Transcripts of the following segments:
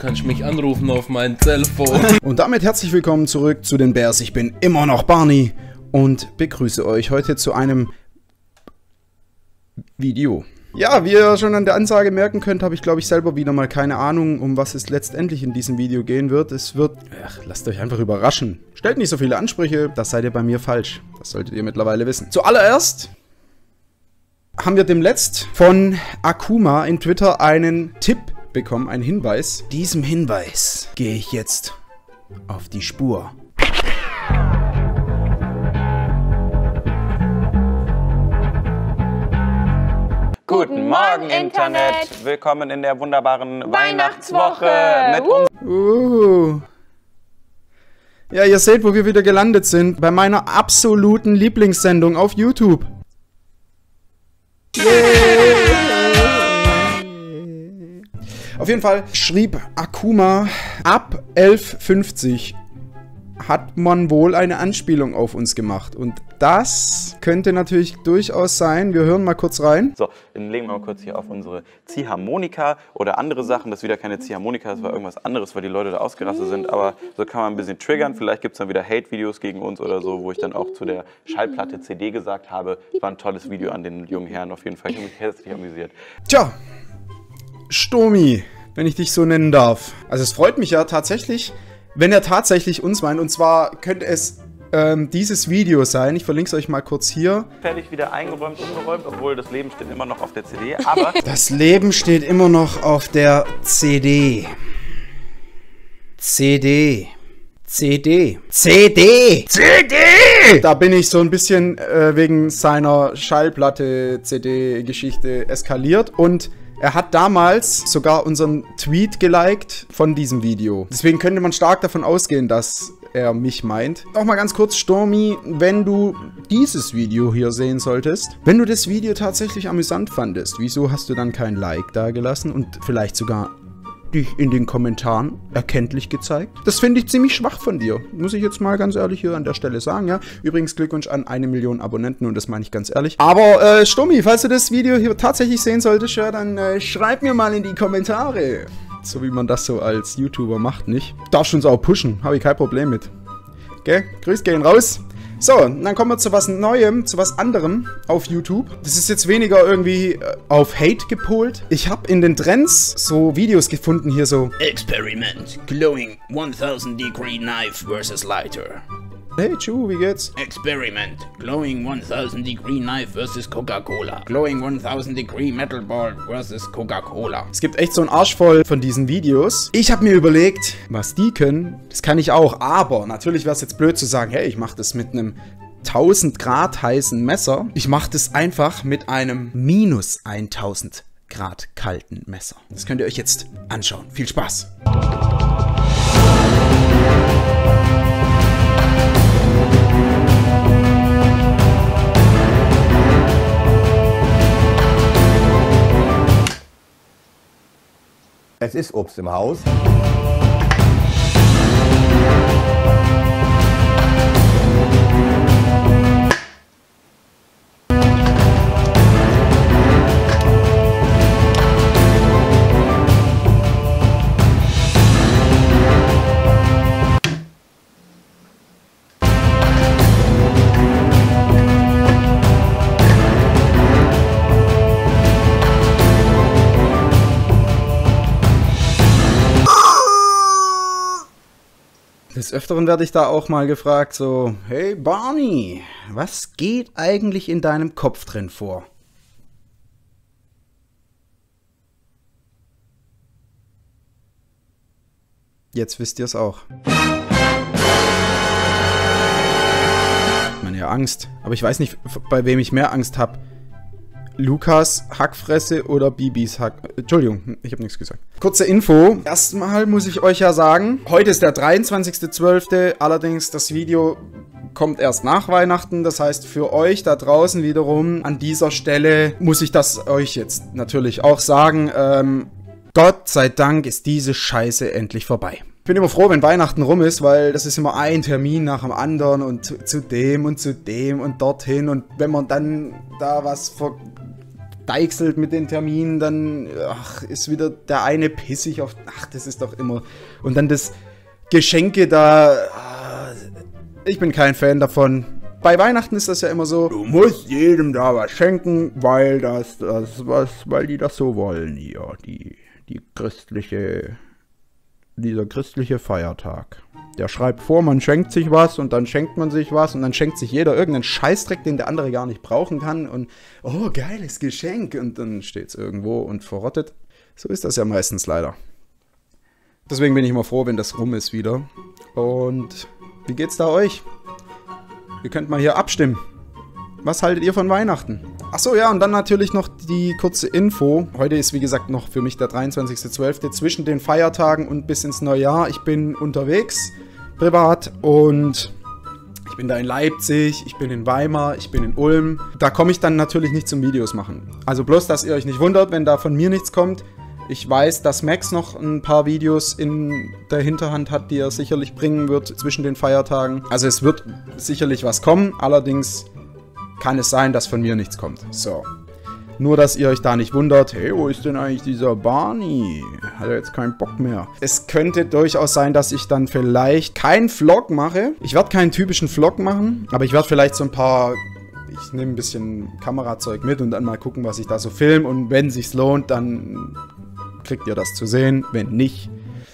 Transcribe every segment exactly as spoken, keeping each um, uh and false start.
kannst mich anrufen auf mein Telefon. Und damit herzlich willkommen zurück zu den Bears. Ich bin immer noch Barney und begrüße euch heute zu einem Video. Ja, wie ihr schon an der Ansage merken könnt, habe ich glaube ich selber wieder mal keine Ahnung, um was es letztendlich in diesem Video gehen wird. Es wird, ach, lasst euch einfach überraschen. Stellt nicht so viele Ansprüche, das seid ihr bei mir falsch. Das solltet ihr mittlerweile wissen. Zuallererst haben wir demnächst von Akuma in Twitter einen Tipp bekommen, einen Hinweis. Diesem Hinweis gehe ich jetzt auf die Spur. Guten Morgen, Internet! Willkommen in der wunderbaren Weihnachtswoche mit uns. Uh. Ja, ihr seht, wo wir wieder gelandet sind. Bei meiner absoluten Lieblingssendung auf YouTube. Yeah. Auf jeden Fall schrieb Akuma, ab elf fünfzig hat man wohl eine Anspielung auf uns gemacht. Und das könnte natürlich durchaus sein. Wir hören mal kurz rein. So, dann legen wir mal kurz hier auf unsere Ziehharmonika oder andere Sachen. Das ist wieder keine Ziehharmonika, das war irgendwas anderes, weil die Leute da ausgerastet sind. Aber so kann man ein bisschen triggern. Vielleicht gibt es dann wieder Hate-Videos gegen uns oder so, wo ich dann auch zu der Schallplatte C D gesagt habe. Es war ein tolles Video an den jungen Herrn auf jeden Fall. Ich habe mich herzlich amüsiert. Tja, Stomi, wenn ich dich so nennen darf. Also es freut mich ja tatsächlich, wenn er tatsächlich uns meint. Und zwar könnte es ähm, dieses Video sein. Ich verlinke es euch mal kurz hier. Fertig wieder eingeräumt, umgeräumt, obwohl das Leben steht immer noch auf der C D. Aber das Leben steht immer noch auf der C D. C D. C D. C D. C D! Da bin ich so ein bisschen äh, wegen seiner Schallplatte C D-Geschichte eskaliert. Und er hat damals sogar unseren Tweet geliked von diesem Video. Deswegen könnte man stark davon ausgehen, dass er mich meint. Auch mal ganz kurz, Stormy, wenn du dieses Video hier sehen solltest, wenn du das Video tatsächlich amüsant fandest, wieso hast du dann kein Like da gelassen und vielleicht sogar dich in den Kommentaren erkenntlich gezeigt? Das finde ich ziemlich schwach von dir. Muss ich jetzt mal ganz ehrlich hier an der Stelle sagen, ja. Übrigens Glückwunsch an eine Million Abonnenten und das meine ich ganz ehrlich. Aber, äh, Stummi, falls du das Video hier tatsächlich sehen solltest, ja, dann äh, schreib mir mal in die Kommentare. So wie man das so als YouTuber macht, nicht? Darfst uns auch pushen, habe ich kein Problem mit. Gell? Grüß gehen raus. So, dann kommen wir zu was Neuem, zu was anderem auf YouTube. Das ist jetzt weniger irgendwie äh, auf Hate gepolt. Ich habe in den Trends so Videos gefunden, hier so Experiment, Glowing tausend Degree Knife versus Lighter. Hey Chu, wie geht's? Experiment, Glowing tausend Degree Knife versus Coca-Cola. Glowing tausend Degree Metal Ball versus Coca-Cola. Es gibt echt so einen Arsch voll von diesen Videos. Ich habe mir überlegt, was die können, das kann ich auch. Aber natürlich wäre es jetzt blöd zu sagen, hey, ich mache das mit einem tausend Grad heißen Messer. Ich mache das einfach mit einem minus tausend Grad kalten Messer. Das könnt ihr euch jetzt anschauen. Viel Spaß! Es ist Obst im Haus. Des Öfteren werde ich da auch mal gefragt, so, hey Barney, was geht eigentlich in deinem Kopf drin vor? Jetzt wisst ihr es auch. Ich meine ja Angst, aber ich weiß nicht, bei wem ich mehr Angst habe. Lukas Hackfresse oder Bibis Hack... Entschuldigung, ich habe nichts gesagt. Kurze Info. Erstmal muss ich euch ja sagen, heute ist der dreiundzwanzigste zwölfte Allerdings das Video kommt erst nach Weihnachten. Das heißt, für euch da draußen wiederum an dieser Stelle muss ich das euch jetzt natürlich auch sagen. Ähm, Gott sei Dank ist diese Scheiße endlich vorbei. Ich bin immer froh, wenn Weihnachten rum ist, weil das ist immer ein Termin nach dem anderen und zu, zu dem und zu dem und dorthin. Und wenn man dann da was ver deichselt mit den Terminen, dann ach, ist wieder der eine pissig auf... Ach, das ist doch immer... Und dann das Geschenke da... Ich bin kein Fan davon. Bei Weihnachten ist das ja immer so, du musst jedem da was schenken, weil das, das was, weil die das so wollen hier, die, die christliche, dieser christliche Feiertag. Der schreibt vor, man schenkt sich was und dann schenkt man sich was und dann schenkt sich jeder irgendeinen Scheißdreck, den der andere gar nicht brauchen kann und oh, geiles Geschenk und dann steht es irgendwo und verrottet. So ist das ja meistens leider. Deswegen bin ich immer froh, wenn das rum ist wieder. Und wie geht's da euch? Ihr könnt mal hier abstimmen. Was haltet ihr von Weihnachten? Achso, ja, und dann natürlich noch die kurze Info. Heute ist, wie gesagt, noch für mich der dreiundzwanzigster zwölfter zwischen den Feiertagen und bis ins Neujahr. Ich bin unterwegs, privat, und ich bin da in Leipzig, ich bin in Weimar, ich bin in Ulm. Da komme ich dann natürlich nicht zum Videos machen. Also bloß, dass ihr euch nicht wundert, wenn da von mir nichts kommt. Ich weiß, dass Max noch ein paar Videos in der Hinterhand hat, die er sicherlich bringen wird zwischen den Feiertagen. Also es wird sicherlich was kommen, allerdings kann es sein, dass von mir nichts kommt. So. Nur, dass ihr euch da nicht wundert, hey, wo ist denn eigentlich dieser Barney? Hat er jetzt keinen Bock mehr? Es könnte durchaus sein, dass ich dann vielleicht keinen Vlog mache. Ich werde keinen typischen Vlog machen, aber ich werde vielleicht so ein paar... Ich nehme ein bisschen Kamerazeug mit und dann mal gucken, was ich da so filme. Und wenn sich's lohnt, dann kriegt ihr das zu sehen. Wenn nicht,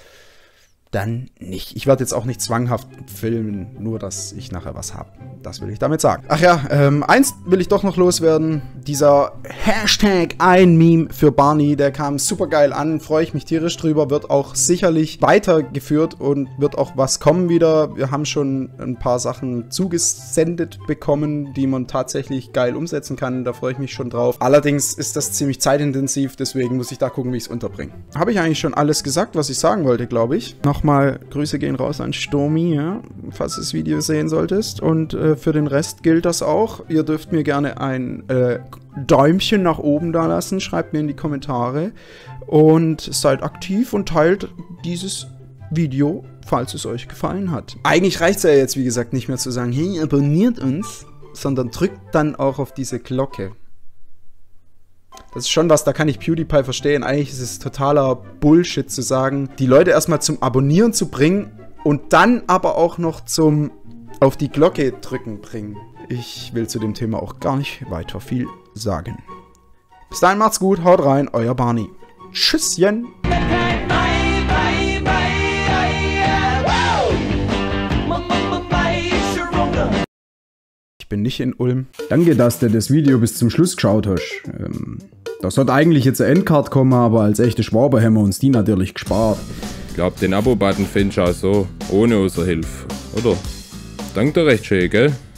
dann nicht. Ich werde jetzt auch nicht zwanghaft filmen, nur dass ich nachher was habe. Das will ich damit sagen. Ach ja, ähm, eins will ich doch noch loswerden. Dieser Hashtag ein Meme für Barney, der kam super geil an. Freue ich mich tierisch drüber. Wird auch sicherlich weitergeführt und wird auch was kommen wieder. Wir haben schon ein paar Sachen zugesendet bekommen, die man tatsächlich geil umsetzen kann. Da freue ich mich schon drauf. Allerdings ist das ziemlich zeitintensiv, deswegen muss ich da gucken, wie ich es unterbringe. Habe ich eigentlich schon alles gesagt, was ich sagen wollte, glaube ich. Nochmal Grüße gehen raus an Sturmi, ja, falls du das Video sehen solltest. Und äh, für den Rest gilt das auch. Ihr dürft mir gerne ein äh, Däumchen nach oben da lassen. Schreibt mir in die Kommentare. Und seid aktiv und teilt dieses Video, falls es euch gefallen hat. Eigentlich reicht es ja jetzt, wie gesagt, nicht mehr zu sagen, hey, abonniert uns, sondern drückt dann auch auf diese Glocke. Das ist schon was, da kann ich PewDiePie verstehen. Eigentlich ist es totaler Bullshit zu sagen, die Leute erstmal zum Abonnieren zu bringen und dann aber auch noch zum auf die Glocke drücken bringen. Ich will zu dem Thema auch gar nicht weiter viel sagen. Bis dahin macht's gut, haut rein, euer Barney. Tschüsschen! Ich bin nicht in Ulm. Danke, dass du das Video bis zum Schluss geschaut hast. Ähm, da sollte eigentlich jetzt ein Endcard kommen, aber als echte Schwaber haben wir uns die natürlich gespart. Ich glaube, den Abo-Button findest du auch so, ohne unsere Hilfe, oder? Danke dir recht schön, gell?